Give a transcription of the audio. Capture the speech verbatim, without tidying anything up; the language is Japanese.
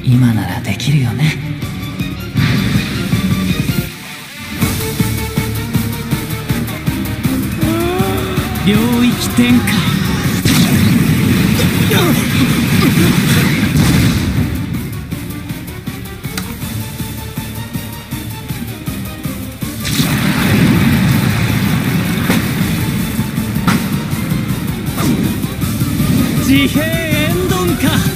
今ならできるよね。領域展開。自閉エンドンか。